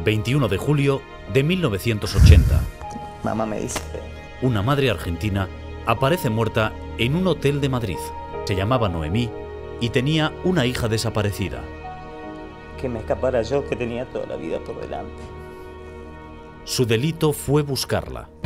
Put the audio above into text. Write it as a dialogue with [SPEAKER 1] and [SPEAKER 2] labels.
[SPEAKER 1] 21 de julio de 1980.
[SPEAKER 2] Mamá me dice...
[SPEAKER 1] Una madre argentina aparece muerta en un hotel de Madrid. Se llamaba Noemí y tenía una hija desaparecida.
[SPEAKER 2] Que me escapara yo, que tenía toda la vida por delante.
[SPEAKER 1] Su delito fue buscarla.